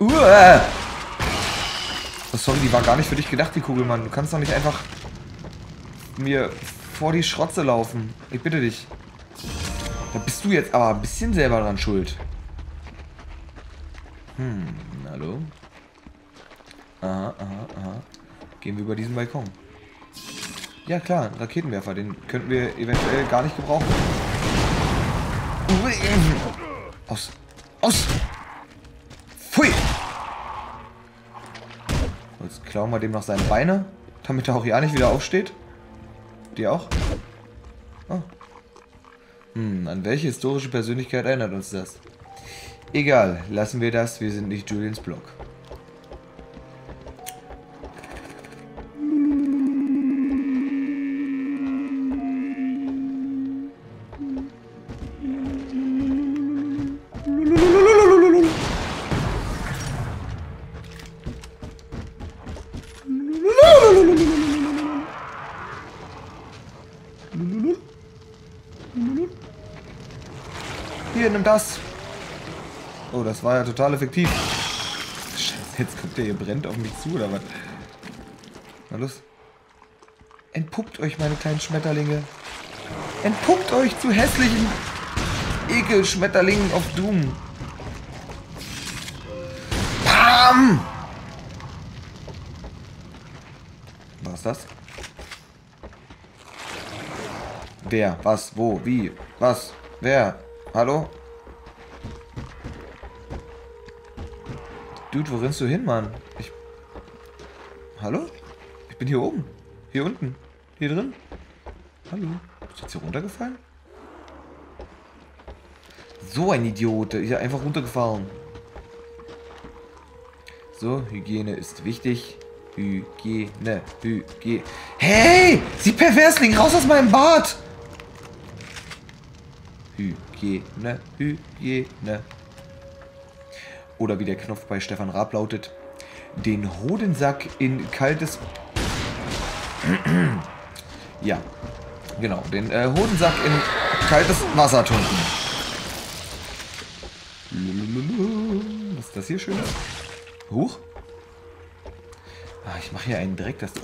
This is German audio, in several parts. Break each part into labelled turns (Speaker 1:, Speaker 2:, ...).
Speaker 1: Oh, sorry, die war gar nicht für dich gedacht, die Kugel, Mann. Du kannst doch nicht einfach mir vor die Schrotze laufen. Ich bitte dich. Da bist du jetzt aber ein bisschen selber dran schuld. Hallo? Aha, aha, aha. Gehen wir über diesen Balkon. Ja klar, ein Raketenwerfer, den könnten wir eventuell gar nicht gebrauchen. Aus! Aus! Pfui! Jetzt klauen wir dem noch seine Beine, damit er auch ja nicht wieder aufsteht. Die auch? Oh. An welche historische Persönlichkeit erinnert uns das? Egal, lassen wir das, wir sind nicht Julians Block. Hier, nimm das. Oh, das war ja total effektiv. Scheiße, jetzt kommt der hier, brennt auf mich zu, oder was? Na los. Entpuppt euch, meine kleinen Schmetterlinge. Entpuppt euch zu hässlichen Ekelschmetterlingen auf Doom. Bam! Was ist das? Wer? Was? Wo? Wie? Was? Wer? Hallo? Dude, wo rennst du hin, Mann? Hallo? Ich bin hier oben. Hier unten. Hier drin. Hallo? Ist jetzt hier runtergefallen? So ein Idiot. Der ist ja einfach runtergefallen. So, Hygiene ist wichtig. Hygiene. Hygiene. Hey! Sie Perversling! Raus aus meinem Bad! Hygiene. Hygiene. Oder wie der Knopf bei Stefan Raab lautet, den Hodensack in kaltes... Ja, genau, den Hodensack in kaltes Wasser tunken. Was ist das hier Schönes? Huch. Ah, ich mache hier einen Dreck, das...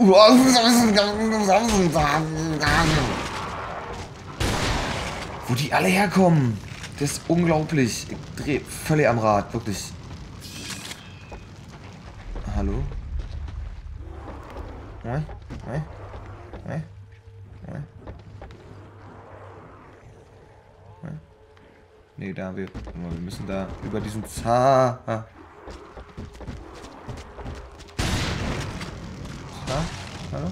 Speaker 1: Wo die alle herkommen. Das ist unglaublich. Ich drehe völlig am Rad, wirklich. Hallo? Nee, da wir müssen da über diesen Hallo?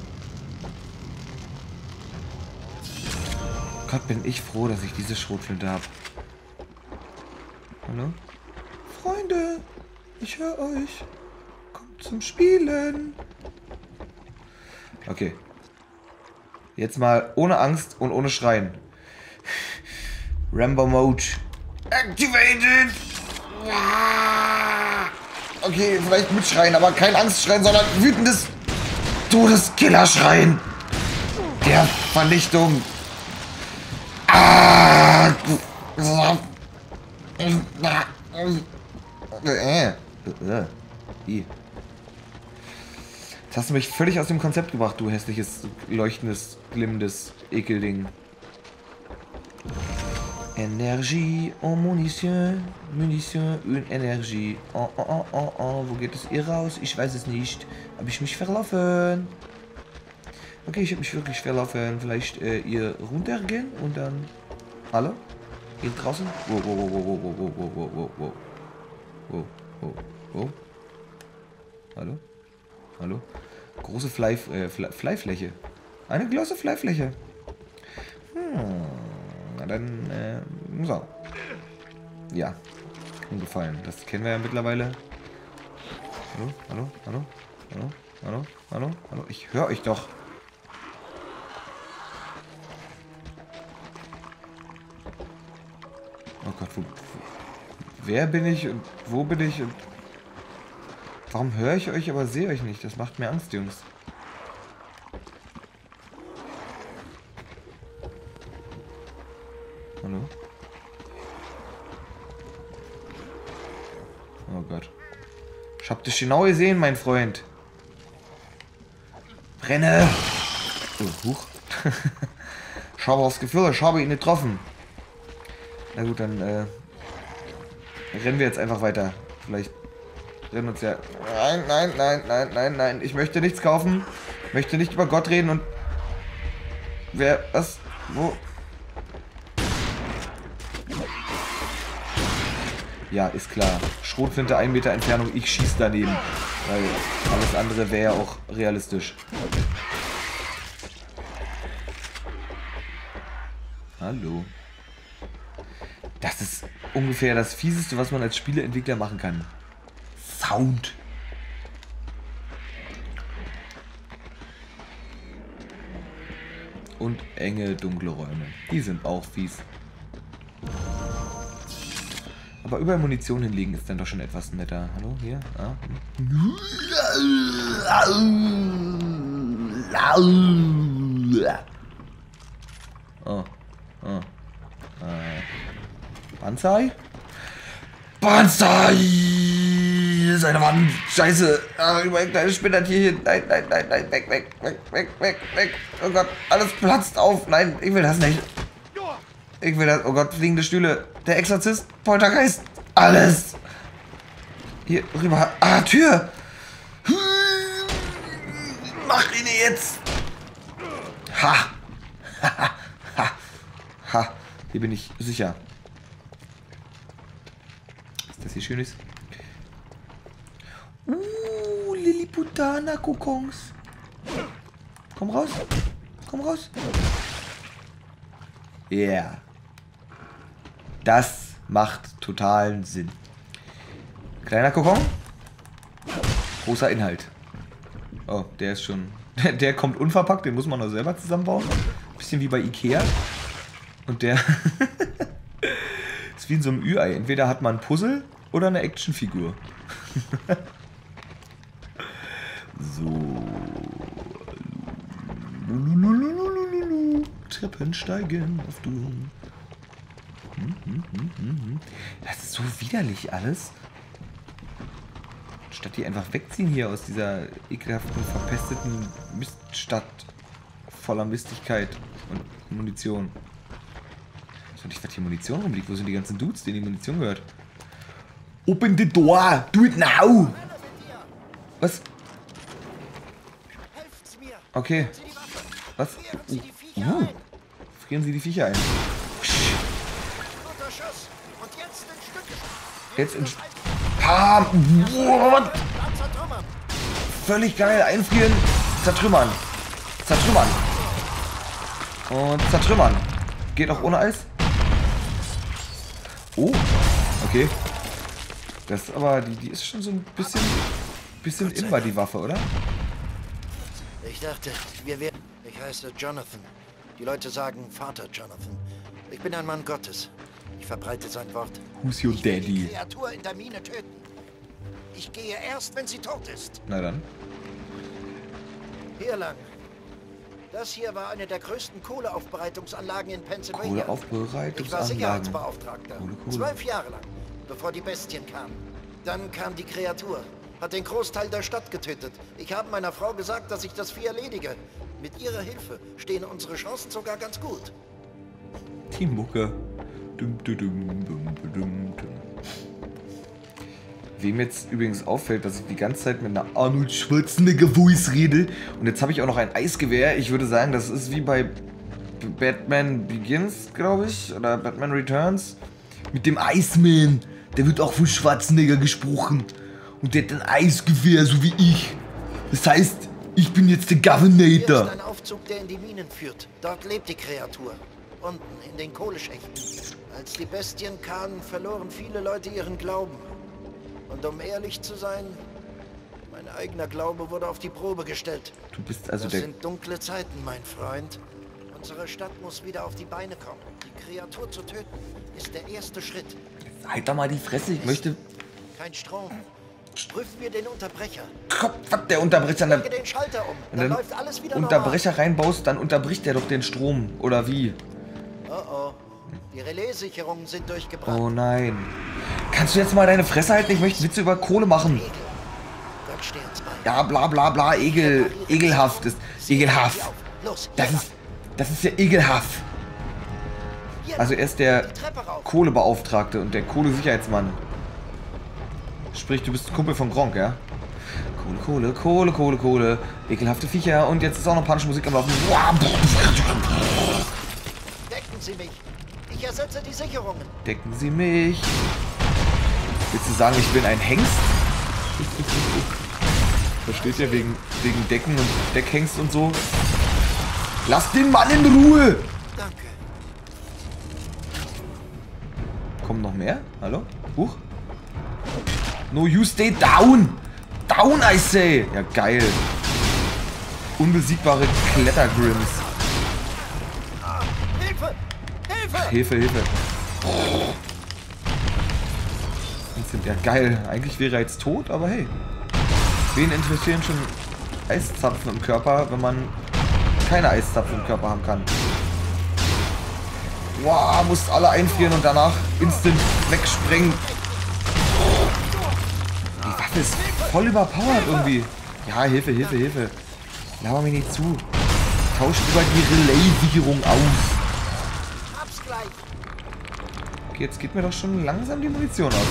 Speaker 1: Gott, bin ich froh, dass ich diese Schrotflinte habe. Hallo? Freunde, ich höre euch. Kommt zum Spielen. Okay. Jetzt mal ohne Angst und ohne Schreien. Rambo Mode. Activated! Okay, vielleicht mit Schreien, aber kein Angstschreien, sondern wütendes Todeskillerschreien. Der Vernichtung. Jetzt hast du mich völlig aus dem Konzept gebracht, du hässliches, leuchtendes, glimmendes Ekelding. Energie, oh Munition, Munition und Energie. Oh, oh, oh, oh, oh, wo geht es ihr raus? Ich weiß es nicht. Habe ich mich verlaufen? Okay, ich habe mich wirklich verlaufen. Vielleicht ihr runtergehen und dann... Hallo? Hier draußen? Wow, wow, wow, wow, wow, wow, wow, wow, wow, wow, wow, wow. Hallo? Hallo? Große Fleifläche. Eine große Fleifläche. Na dann, so. Ja. Umgefallen. Das kennen wir ja mittlerweile. Hallo? Hallo? Hallo? Hallo? Hallo? Hallo? Hallo? Ich höre euch doch. Oh Gott, wer bin ich und wo bin ich und... Warum höre ich euch, aber sehe euch nicht? Das macht mir Angst, Jungs. Hallo? Oh Gott. Ich hab dich genau gesehen, mein Freund. Renne! Oh, huch. Ich habe das Gefühl, ich habe ihn getroffen. Na gut, dann rennen wir jetzt einfach weiter. Vielleicht rennen uns ja... Nein, nein, nein, nein, nein, nein. Ich möchte nichts kaufen. Ich möchte nicht über Gott reden und... Wer... Was? Wo? Ja, ist klar. Schrotflinte 1 Meter Entfernung, ich schieße daneben. Weil alles andere wäre ja auch realistisch. Hallo. Das ist ungefähr das Fieseste, was man als Spieleentwickler machen kann. Sound. Und enge, dunkle Räume. Die sind auch fies. Aber überall Munition hinlegen ist dann doch schon etwas netter. Hallo, hier? Ah. Oh. Oh. Banzai? Banzai! Das ist eine Wand. Scheiße. Ah, über ein kleines Spinnertierchen. Nein, nein, nein, nein. Weg, weg, weg, weg, weg, weg. Oh Gott, alles platzt auf. Nein, ich will das nicht. Ich will das. Oh Gott, fliegende Stühle. Der Exorzist, Poltergeist. Alles. Hier rüber. Ah, Tür. Mach ihn jetzt. Ha. Ha. Ha. Ha. Hier bin ich sicher. Ist das hier schön ist? Lilliputana Kokons. Komm raus. Komm raus. Yeah. Das macht totalen Sinn. Kleiner Kokon. Großer Inhalt. Oh, der ist schon... Der kommt unverpackt, den muss man noch selber zusammenbauen. Bisschen wie bei Ikea. Und der... ist wie in so einem Ü-Ei. Entweder hat man ein Puzzle oder eine Actionfigur. So. Treppen steigen auf du. Das ist so widerlich alles. Statt die einfach wegziehen hier aus dieser ekelhaften, verpesteten Miststadt voller Mistigkeit und Munition. Ich weiß nicht, was hier Munition rumliegt. Wo sind die ganzen Dudes, denen die Munition gehört? Open the door! Do it now! Was? Okay. Was? Frieren Sie die Viecher ein. Jetzt in... Pam! What? Völlig geil. Einfrieren. Zertrümmern. Zertrümmern. Und zertrümmern. Geht auch ohne Eis? Oh. Okay. Das ist aber... Die ist schon so ein bisschen immer die Waffe, oder?
Speaker 2: Ich dachte, wir wären... Ich heiße Jonathan. Die Leute sagen Vater Jonathan. Ich bin ein Mann Gottes. Ich verbreite sein Wort.
Speaker 1: Who's your
Speaker 2: Ich will die
Speaker 1: daddy?
Speaker 2: Kreatur in der Mine töten. Ich gehe erst, wenn sie tot ist.
Speaker 1: Na dann.
Speaker 2: Hier lang. Das hier war eine der größten Kohleaufbereitungsanlagen in Pennsylvania. Ich war
Speaker 1: Kohleaufbereitungsanlagen.
Speaker 2: Sicherheitsbeauftragter.
Speaker 1: Kohle.
Speaker 2: 12 Jahre lang, bevor die Bestien kamen. Dann kam die Kreatur. Hat den Großteil der Stadt getötet. Ich habe meiner Frau gesagt, dass ich das Vieh erledige. Mit ihrer Hilfe stehen unsere Chancen sogar ganz gut.
Speaker 1: Die Mucke. Dum, dum, dum, dum, dum, dum. Wem jetzt übrigens auffällt, dass ich die ganze Zeit mit einer Arnold Schwarzenegger Voice rede und jetzt habe ich auch noch ein Eisgewehr. Ich würde sagen, das ist wie bei Batman Begins, glaube ich, oder Batman Returns. Mit dem Iceman. Der wird auch von Schwarzenegger gesprochen. Und der hat ein Eisgewehr, so wie ich. Das heißt, ich bin jetzt der Governator.
Speaker 2: Hier ist ein Aufzug, der in die Minen führt. Dort lebt die Kreatur. Unten in den Kohleschächten. Als die Bestien kamen, verloren viele Leute ihren Glauben. Und um ehrlich zu sein, mein eigener Glaube wurde auf die Probe gestellt.
Speaker 1: Du bist also
Speaker 2: das
Speaker 1: der...
Speaker 2: sind dunkle Zeiten, mein Freund. Unsere Stadt muss wieder auf die Beine kommen. Die Kreatur zu töten, ist der erste Schritt.
Speaker 1: Halt doch mal die Fresse, ich möchte...
Speaker 2: Kein Strom. Prüfen wir den Unterbrecher.
Speaker 1: Kopf, was der Unterbrecher...
Speaker 2: Lege den Schalter um, dann läuft alles wieder
Speaker 1: Unterbrecher
Speaker 2: normal.
Speaker 1: reinbaust, dann unterbricht der doch den Strom. Oder wie?
Speaker 2: Oh oh. Die Relaissicherungen sind durchgebrannt.
Speaker 1: Oh nein. Kannst du jetzt mal deine Fresse halten? Ich möchte Witze über Kohle machen.
Speaker 2: Gott, steh uns bei.
Speaker 1: Ja, bla bla bla, ekelhaft. Ekelhaft.
Speaker 2: Los,
Speaker 1: Das ist ja ekelhaft. Also er ist der Kohlebeauftragte und der Kohlesicherheitsmann. Sprich, du bist ein Kumpel von Gronkh, ja? Kohle. Ekelhafte Viecher. Und jetzt ist auch noch panische Musik am Laufen.
Speaker 2: Decken Sie mich. Ich ersetze die Sicherungen.
Speaker 1: Decken Sie mich. Willst du sagen, ich bin ein Hengst? Versteht ihr? Wegen Decken und Deckhengst und so. Lass den Mann in Ruhe!
Speaker 2: Danke.
Speaker 1: Kommen noch mehr? Hallo? Huch. No, you stay down! Down, I say! Ja, geil. Unbesiegbare Klettergrims. Hilfe! Ja, geil. Eigentlich wäre er jetzt tot, aber hey. Wen interessieren schon Eiszapfen im Körper, wenn man keine Eiszapfen im Körper haben kann? Wow, musst alle einfrieren und danach instant wegsprengen. Die Waffe ist voll überpowered irgendwie. Ja, Hilfe. Laber mir nicht zu. Tauscht über die Relay-Sicherung aus.
Speaker 2: Hab's gleich.
Speaker 1: Okay, jetzt geht mir doch schon langsam die Munition aus.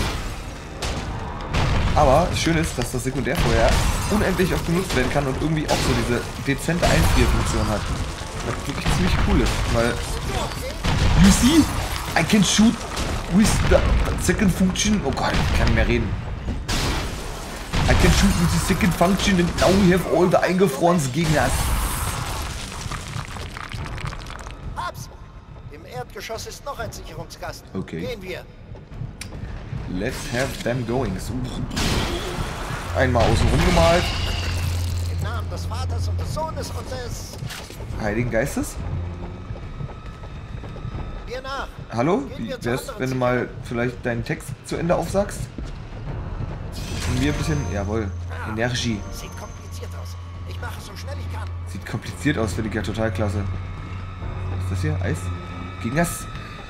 Speaker 1: Aber das Schöne ist, dass das Sekundärfeuer unendlich oft genutzt werden kann und irgendwie auch so diese dezente Einfrierfunktion hat. Was wirklich ziemlich cool ist, weil... You see? I can shoot with the second function... Oh Gott, ich kann nicht mehr reden. I can shoot with the second function and now we have all the eingefrorenen Gegners.
Speaker 2: Hab's! Im Erdgeschoss ist noch ein Sicherungskasten.
Speaker 1: Okay.
Speaker 2: Gehen wir.
Speaker 1: Let's have them going. Einmal außen rum gemalt.
Speaker 2: Im Namen des Vaters und des Sohnes und des...
Speaker 1: Heiligen Geistes.
Speaker 2: Wir nach.
Speaker 1: Hallo? Wie wär's, wenn du mal vielleicht deinen Text zu Ende aufsagst? Und mir ein bisschen... Jawohl. Energie.
Speaker 2: Sieht kompliziert aus. Ich mache es so schnell ich kann.
Speaker 1: Sieht kompliziert aus, finde ich ja total klasse. Was ist das hier? Eis? Gegen das...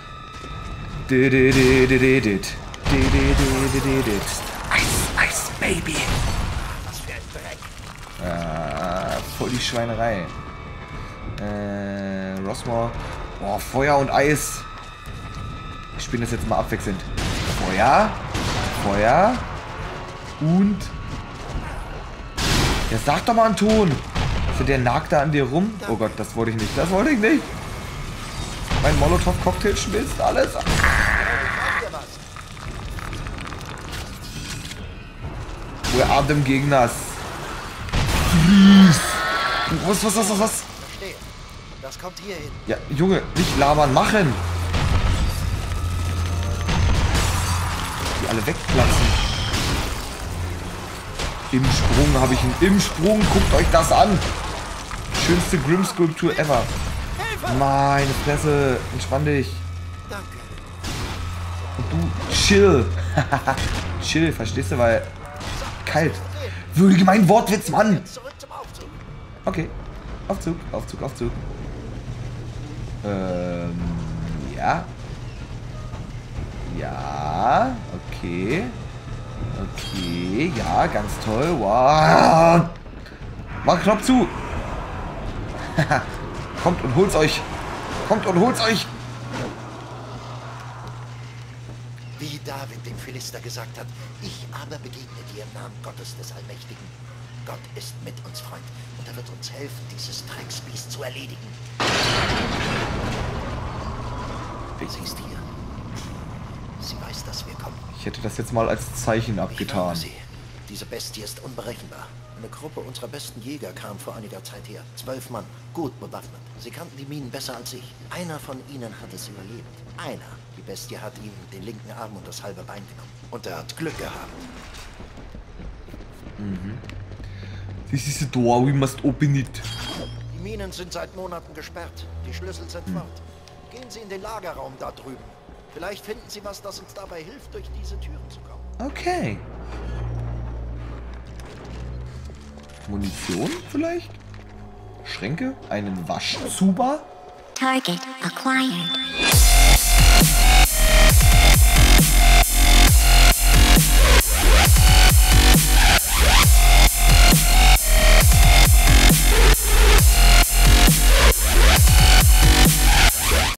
Speaker 1: Eis, Baby.
Speaker 2: Was für ein Dreck.
Speaker 1: Voll die Schweinerei. Rossmore. Boah, Feuer und Eis. Ich spiele das jetzt mal abwechselnd. Feuer. Und... Ja, sag doch mal einen Ton. Also der nagt da an dir rum. Oh Gott, das wollte ich nicht. Mein Molotow-Cocktail schmilzt alles. Where are them Gegners? Was?
Speaker 2: Verstehe. Das kommt hier hin.
Speaker 1: Ja, Junge, nicht labern, machen! Die alle wegplatzen. Im Sprung, guckt euch das an! Schönste Grimm-Skulptur ever. Meine Fresse, entspann dich.
Speaker 2: Danke.
Speaker 1: Und du, chill. Chill, verstehst du, weil... Kalt. Würdige meinen Wortwitz, Mann!
Speaker 2: Zurück zum Aufzug.
Speaker 1: Okay. Aufzug. Ja. Ja, okay. Ja, ganz toll. Wow. Mach Knopf zu. Kommt und holt's euch.
Speaker 2: Wie David dem Philister gesagt hat, ich aber begegne dir im Namen Gottes des Allmächtigen. Gott ist mit uns, Freund, und er wird uns helfen, dieses Drecksbiest zu erledigen. Sie ist hier. Sie weiß, dass wir kommen.
Speaker 1: Ich hätte das jetzt mal als Zeichen
Speaker 2: Ich
Speaker 1: abgetan.
Speaker 2: warne Sie. Diese Bestie ist unberechenbar. Eine Gruppe unserer besten Jäger kam vor einiger Zeit her. 12 Mann, gut bewaffnet. Sie kannten die Minen besser als ich. Einer von ihnen hat es überlebt. Einer. Die Bestie hat ihm den linken Arm und das halbe Bein genommen. Und er hat Glück gehabt.
Speaker 1: This is the door, we must open it.
Speaker 2: Die Minen sind seit Monaten gesperrt. Die Schlüssel sind fort. Gehen Sie in den Lagerraum da drüben. Vielleicht finden Sie was, das uns dabei hilft, durch diese Türen zu kommen.
Speaker 1: Okay. Munition vielleicht? Schränke? Einen Waschzuber?
Speaker 3: Target acquired.